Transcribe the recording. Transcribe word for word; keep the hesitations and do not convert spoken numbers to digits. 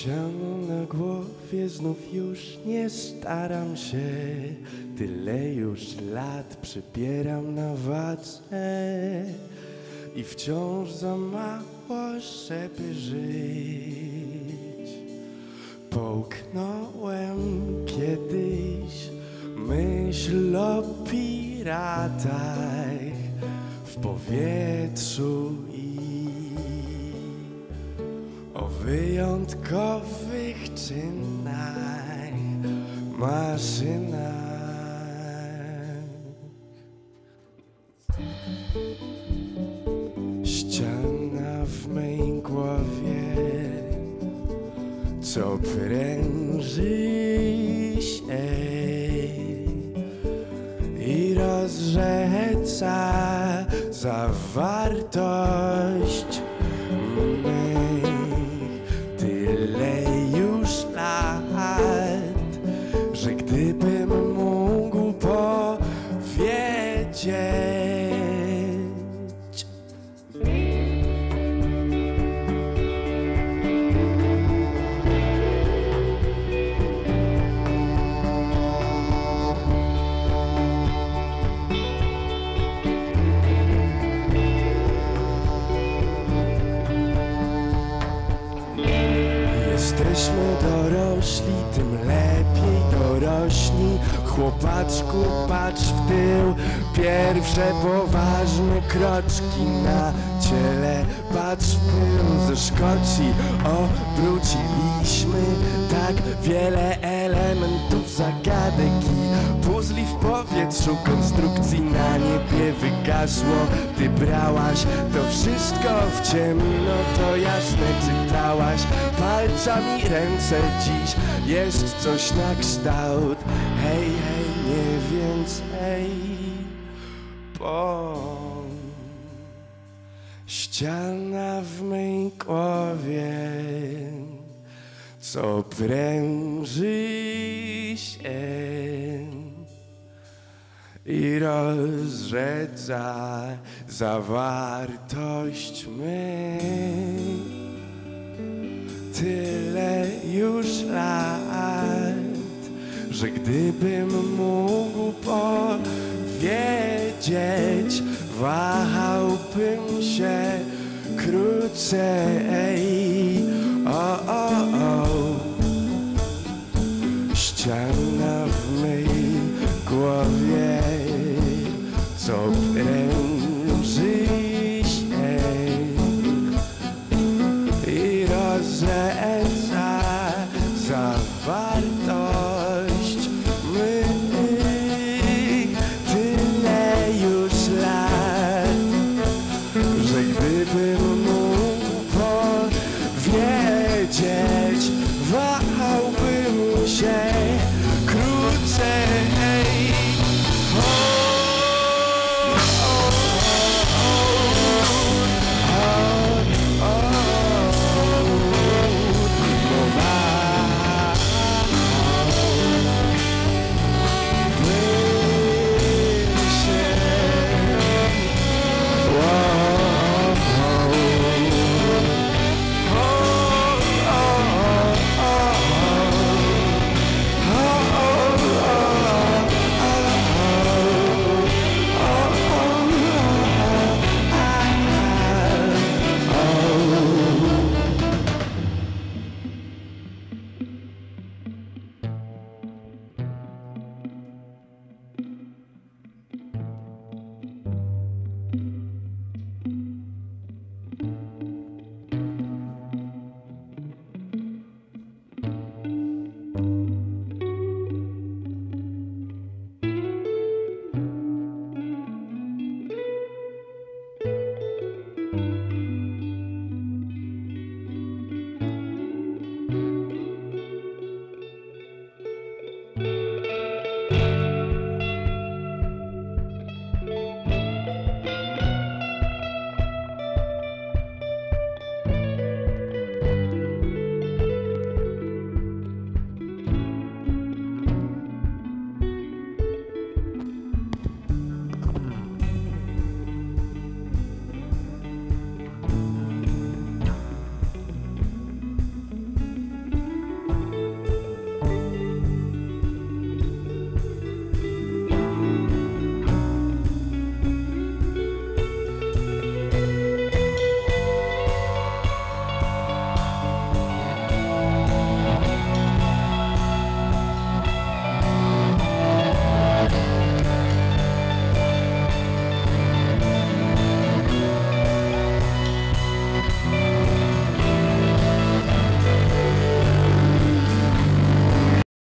Siano na głowie znów już nie staram się, tyle już lat przybieram na wadze i wciąż za mało, żeby żyć. Połknąłem kiedyś myśl o piratach w powietrzu i o wyjątkowych czynach, maszynach. Ściana w mej głowie, co pręży się i rozrzeca zawartość mej. Tyle już lat, że gdybym mógł powiedzieć, jesteśmy dorośli, tym lepiej dorośli. Chłopaczku, patrz w tył, pierwsze poważne kroczki na ciele. Patrz w tył, ze Szkocji obróciliśmy tak wiele elementów, zagadek i puzli w powietrzu, konstrukcji na niebie wygasło. Ty brałaś to wszystko w ciemno, to jasne czytałaś palcami ręce. Dziś jest coś na kształt hej, hej, nie więcej, bo ściana w mej głowie, co pręży się i rozrzeca zawartość mej. Tyle już lat, że gdybym mógł powiedzieć, wahałbym się krócej. O, o, o. Ściana w mej głowie, co pręży się i rozrzeca zawartość mych. Tyle już lat, że gdybym